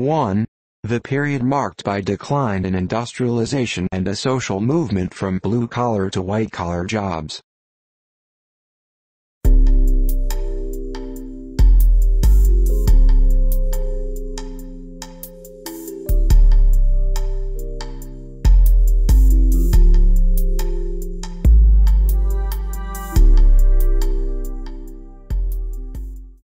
1. The period marked by decline in industrialization and a social movement from blue-collar to white-collar jobs.